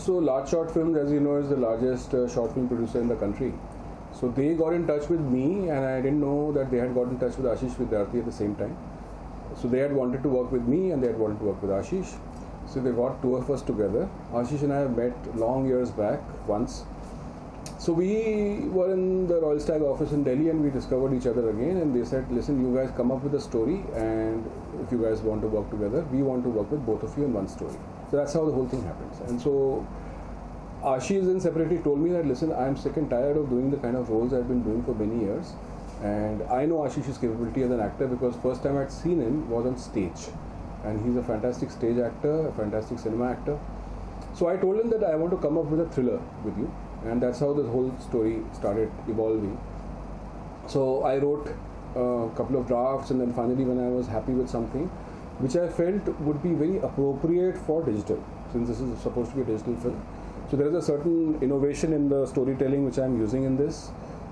So Large Short Films, as you know, is the largest short film producer in the country. So they got in touch with me, and I didn't know that they had got in touch with Ashish Vidyarthi at the same time. So they had wanted to work with me, and they had wanted to work with Ashish. So they got two of us together. Ashish and I have met long years back once. So we were in the Royal Stag office in Delhi, and we discovered each other again, and they said, listen, you guys come up with a story, and if you guys want to work together, we want to work with both of you in one story. So that's how the whole thing happens. And so Ashish then separately told me that, listen, I'm sick and tired of doing the kind of roles I've been doing for many years, and I know Ashish's capability as an actor because first time I'd seen him was on stage, and he's a fantastic stage actor, a fantastic cinema actor. So I told him that I want to come up with a thriller with you, and that's how this whole story started evolving. So I wrote a couple of drafts, and then finally when I was happy with something which I felt would be very appropriate for digital, since this is supposed to be a digital film. So there is a certain innovation in the storytelling which I am using in this,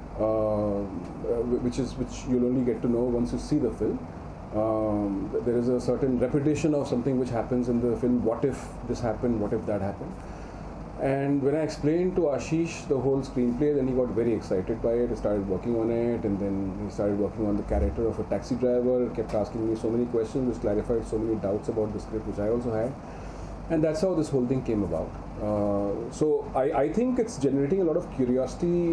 which you'll only get to know once you see the film. There is a certain repetition of something which happens in the film. What if this happened? What if that happened? And when I explained to Ashish the whole screenplay, then he got very excited by it. He started working on it, and then he started working on the character of a taxi driver, kept asking me so many questions which clarified so many doubts about the script which I also had. And that's how this whole thing came about. So I think it's generating a lot of curiosity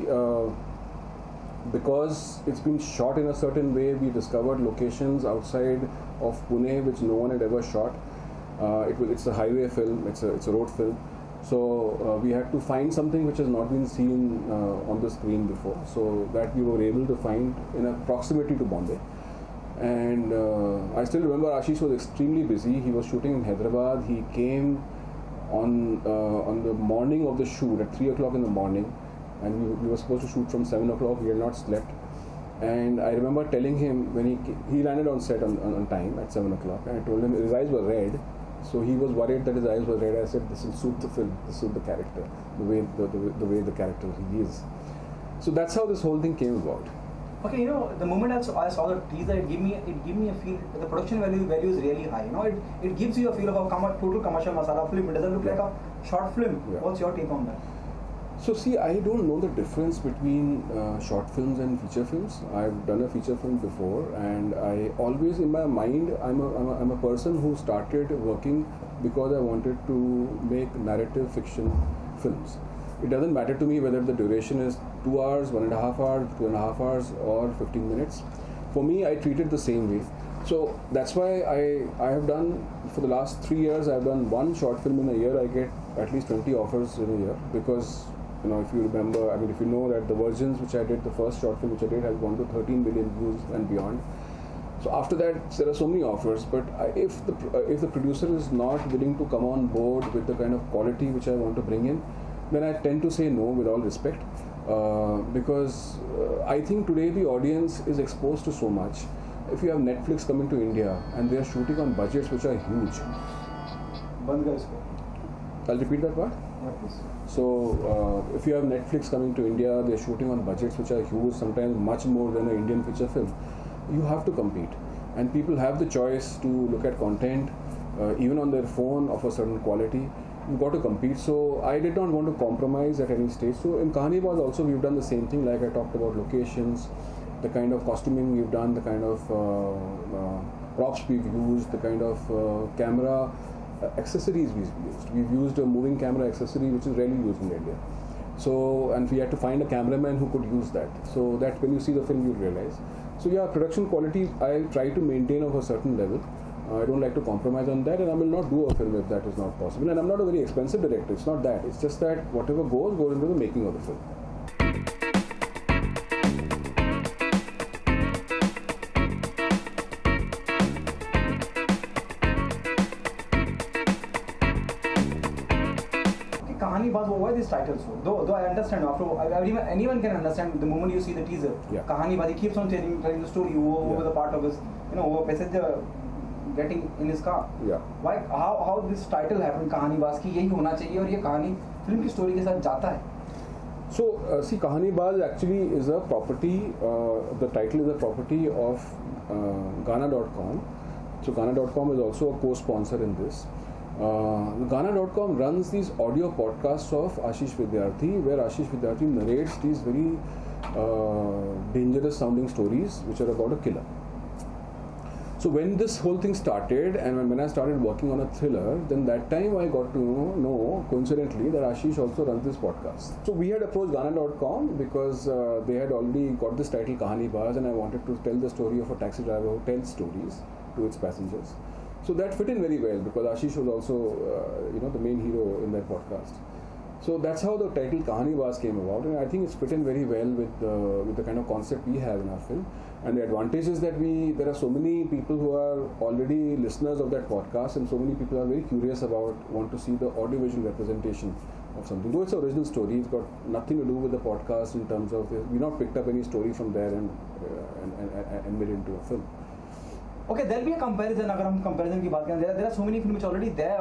because it's been shot in a certain way. We discovered locations outside of Pune which no one had ever shot. It's a highway film, it's a road film. So we had to find something which has not been seen on the screen before. So that we were able to find in a proximity to Bombay. And I still remember Ashish was extremely busy. He was shooting in Hyderabad. He came on the morning of the shoot at 3 o'clock in the morning, and we were supposed to shoot from 7 o'clock. We had not slept, and I remember telling him when he landed on set on time at 7 o'clock, and I told him his eyes were red, so he was worried that his eyes were red. I said, this will suit the film, this will suit the character, the way the character he is. So that's how this whole thing came about. Okay, the moment I saw the teaser, it gave me a feel. The production value is really high. It gives you a feel of a total commercial masala film. It doesn't look like a short film. Yeah. What's your take on that? So see, I don't know the difference between short films and feature films. I've done a feature film before, and I always in my mind, I'm a person who started working because I wanted to make narrative fiction films. It doesn't matter to me whether the duration is 2 hours, 1.5 hours, 2.5 hours, or 15 minutes. For me, I treat it the same way. So that's why I have done, for the last 3 years, I've done one short film in a year. I get at least 20 offers in a year because, if you remember, if you know that the Virgins which I did, the first short film which I did, has gone to 13 million views and beyond. So after that, there are so many offers, but if the producer is not willing to come on board with the kind of quality which I want to bring in, then I tend to say no, with all respect, because I think today the audience is exposed to so much. If you have Netflix coming to India and they are shooting on budgets which are huge. I'll repeat that part. So if you have Netflix coming to India, they are shooting on budgets which are huge, sometimes much more than an Indian feature film. You have to compete, and people have the choice to look at content even on their phone of a certain quality. You've got to compete. So I did not want to compromise at any stage. So in Kahanibaz also we've done the same thing, like I talked about locations, the kind of costuming we've done, the kind of props we've used, the kind of camera accessories we've used. We've used a moving camera accessory which is rarely used in India. So, and we had to find a cameraman who could use that, so that when you see the film you realize. So yeah, production quality I try to maintain of a certain level. I don't like to compromise on that, and I will not do a film if that is not possible. And I'm not a very expensive director, it's not that. It's just that whatever goes into the making of the film. Kahanibaz, why this title so? Though I understand, anyone can understand the moment you see the teaser. Yeah. Kahanibaz, he keeps on telling the story over the part of his, over passenger getting in his car. Yeah. Why? How this title happened? Kahanibaz ki yahi hona chahiye, aur ye kahani film ki story ke sath jata hai. So see, Kahanibaz actually is a property. The title is a property of Gaana.com. So Gaana.com is also a co-sponsor in this. Gaana.com runs these audio podcasts of Ashish Vidyarthi, where Ashish Vidyarthi narrates these very dangerous sounding stories which are about a killer. So when this whole thing started, and when I started working on a thriller, then that time I got to know coincidentally that Ashish also runs this podcast. So we had approached Gaana.com because they had already got this title Kahani Baz, and I wanted to tell the story of a taxi driver who tells stories to its passengers. So that fit in very well because Ashish was also the main hero in that podcast. So that's how the title Kahani Baz came about, and I think it's fit in very well with the kind of concept we have in our film. And the advantage is that there are so many people who are already listeners of that podcast, and so many people are very curious want to see the audiovisual representation of something. Though it's an original story, it's got nothing to do with the podcast in terms of we not picked up any story from there and made it into a film. Okay, there'll be a comparison. अगर हम comparison की बात करें, there are so many films which are already there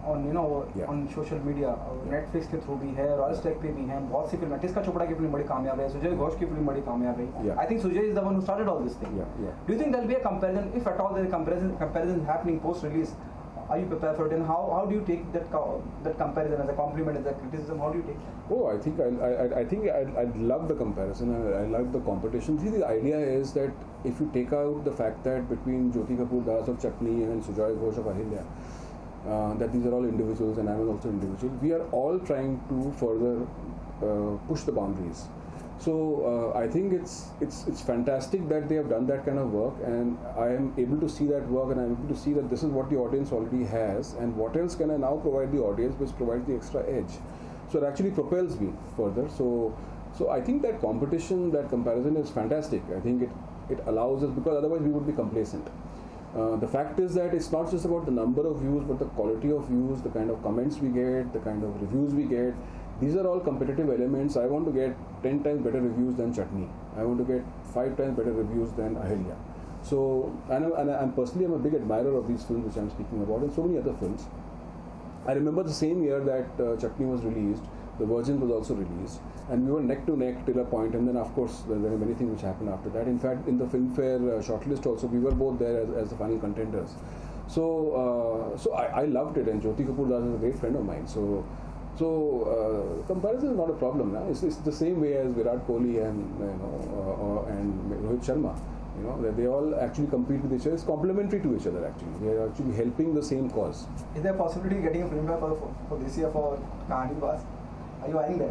on social media. Netflix के through भी है, Royal Stack पे भी हैं, बहुत सी फिल्में. टिस्का चोपड़ा की फिल्म बड़ी कामयाब है, सुजय घोष की फिल्म बड़ी कामयाब है. I think Sujay is the one who started all this thing. Do you think there'll be a comparison, if at all there is a comparison happening post release? Are you prepared for it, and how do you take that comparison as a compliment, as a criticism? How do you take that? Oh, I think I love the comparison. I love the competition. See, the idea is that if you take out the fact that between Jyoti Kapoor Das of Chutney and Sujoy Ghosh of Ahilya, that these are all individuals and I am also individual, we are all trying to further push the boundaries. So I think it's fantastic that they have done that kind of work, and I am able to see that work, and I am able to see that this is what the audience already has, and what else can I now provide the audience which provides the extra edge. So it actually propels me further. So I think that competition, that comparison is fantastic. I think it allows us, because otherwise we would be complacent. The fact is that it's not just about the number of views, but the quality of views, the kind of comments we get, the kind of reviews we get. These are all competitive elements. I want to get 10 times better reviews than Chutney. I want to get 5 times better reviews than Ahilya. So, and I'm personally a big admirer of these films which I'm speaking about, and so many other films. I remember the same year that Chutney was released, The Virgin was also released, and we were neck to neck till a point, and then of course there were many things which happened after that. In fact, in the Filmfare shortlist also, we were both there as the final contenders. So I loved it, and Jyoti Kapoor Das is a great friend of mine. So comparison is not a problem. Nah? It's the same way as Virat Kohli and Rohit Sharma. They all actually compete with each other. It's complementary to each other actually. They are actually helping the same cause. Is there a possibility of getting a Filmfare for this year for Kahani Baz? Are you eyeing that?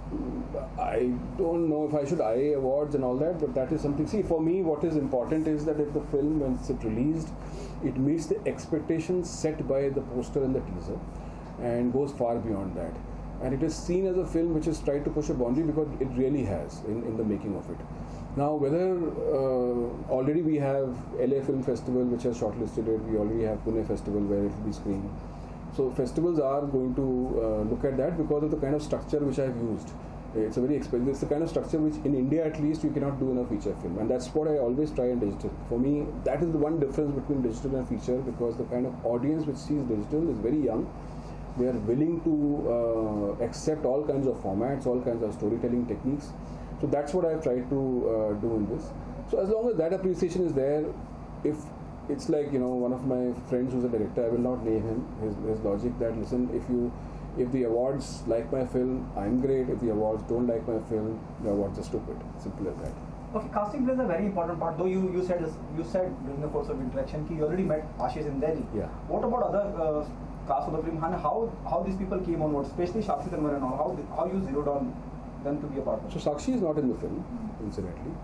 I don't know if I should eye awards and all that, but that is something. See, for me, what is important is that if the film, when it's released, it meets the expectations set by the poster and the teaser, and goes far beyond that. And it is seen as a film which has tried to push a boundary, because it really has in the making of it. Now, whether already we have LA Film Festival which has shortlisted it, we already have Pune Festival where it will be screened. So festivals are going to look at that because of the kind of structure which I have used. It's a very expensive. It's the kind of structure which in India at least you cannot do in a feature film, and that's what I always try in digital. For me, that is the one difference between digital and feature, because the kind of audience which sees digital is very young. They are willing to accept all kinds of formats, all kinds of storytelling techniques. So that's what I have tried to do in this. So as long as that appreciation is there, if it's like, one of my friends who's a director, I will not name him, his logic that, listen, if the awards like my film, I'm great. If the awards don't like my film, the awards are stupid. Simple as that. Okay, casting plays a very important part. Though you said during the course of interaction that you already met Ashish in Delhi. Yeah. What about other cast of the film? And how these people came on board, especially Sakshi Tanwar and all? How you zeroed on them to be a partner? So Sakshi is not in the film, incidentally.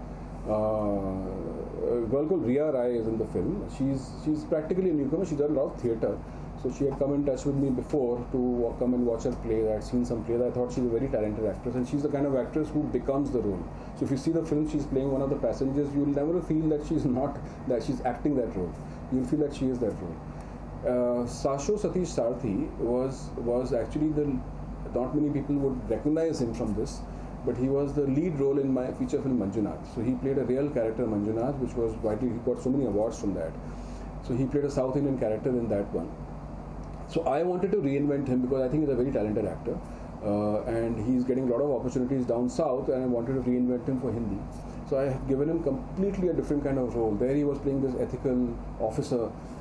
A girl called Riya Rai is in the film. She's practically a newcomer. She's done a lot of theatre. So she had come in touch with me before to come and watch her play. I had seen some plays. I thought she's a very talented actress, and she's the kind of actress who becomes the role. So if you see the film, she's playing one of the passengers. You'll never feel that she's acting that role. You'll feel that she is that role. Sasho Satish Sarthi was actually not many people would recognize him from this, but he was the lead role in my feature film Manjunath. So he played a real character Manjunath, which was widely, he got so many awards from that. So he played a South Indian character in that one. So I wanted to reinvent him because I think he's a very talented actor, and he's getting a lot of opportunities down south, and I wanted to reinvent him for Hindi. So I have given him completely a different kind of role. There he was playing this ethical officer,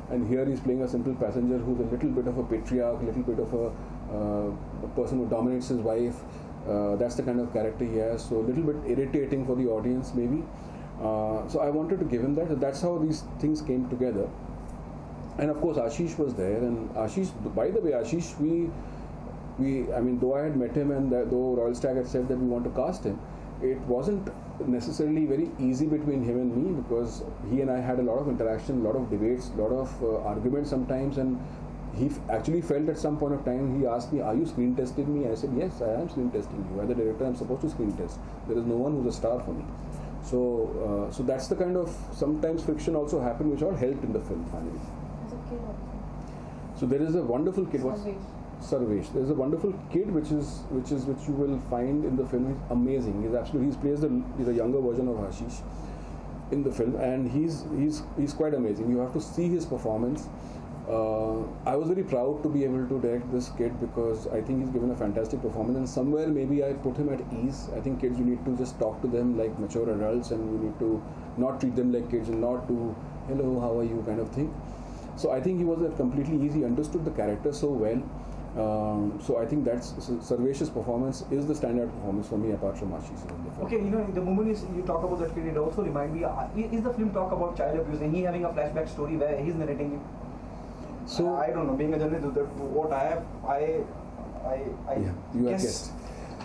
and here he's playing a simple passenger who's a little bit of a patriarch, a little bit of a person who dominates his wife. That's the kind of character he has, so a little bit irritating for the audience maybe. So I wanted to give him that. So that's how these things came together. And of course Ashish was there, and Ashish, by the way, Ashish, I mean, though I had met him and though Royal Stag had said that we want to cast him, it wasn't necessarily very easy between him and me, because he and I had a lot of interaction, a lot of debates, a lot of arguments sometimes, and he actually felt at some point of time, he asked me, are you screen testing me? I said, yes, I am screen testing you. As a director, I'm supposed to screen test. There is no one who's a star for me. So that's the kind of sometimes friction also happened, which all helped in the film finally. As a kid also. So there is a wonderful kid. Sarvesh. There's a wonderful kid which you will find in the film. He's amazing. He plays the younger version of Ashish in the film, and he's quite amazing. You have to see his performance. I was very proud to be able to direct this kid, because I think he's given a fantastic performance, and somewhere maybe I put him at ease. I think kids, you need to just talk to them like mature adults, and you need to not treat them like kids and not do hello, how are you kind of thing. So I think he was completely easy, understood the character so well. So I think that's Sarvesh's performance is the standout performance for me, apart from Ashish in the film. Okay, the moment you talk about that kid, it also remind me, is the film talk about child abuse, and he having a flashback story where he's narrating it? So I don't know, being a journalist, what I guess.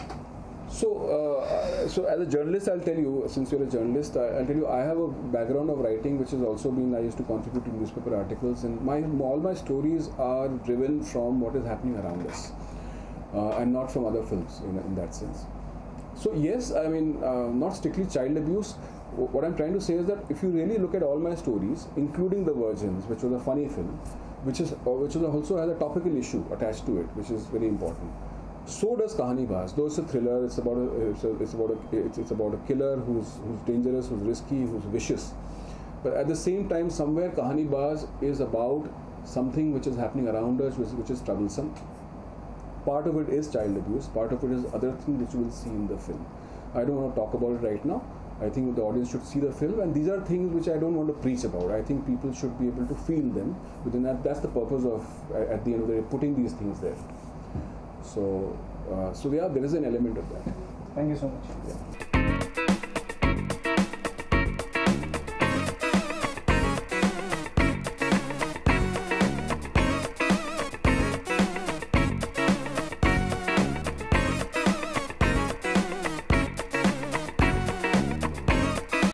So as a journalist, I'll tell you, since you're a journalist, I'll tell you, I have a background of writing, which has also been, I used to contribute to newspaper articles, and all my stories are driven from what is happening around us, and not from other films in that sense. So yes, I mean, not strictly child abuse. What I'm trying to say is that if you really look at all my stories, including The Virgins, which was a funny film, which also has a topical issue attached to it, which is very important. So does Kahanibaz. Though it's a thriller, it's about a killer who's dangerous, who's risky, who's vicious. But at the same time, somewhere Kahanibaz is about something which is happening around us, which is troublesome. Part of it is child abuse. Part of it is other things which you will see in the film. I don't want to talk about it right now. I think the audience should see the film, and these are things which I don't want to preach about. I think people should be able to feel them. Within that's the purpose of, at the end of the day, putting these things there. So yeah, there is an element of that. Thank you so much. Yeah.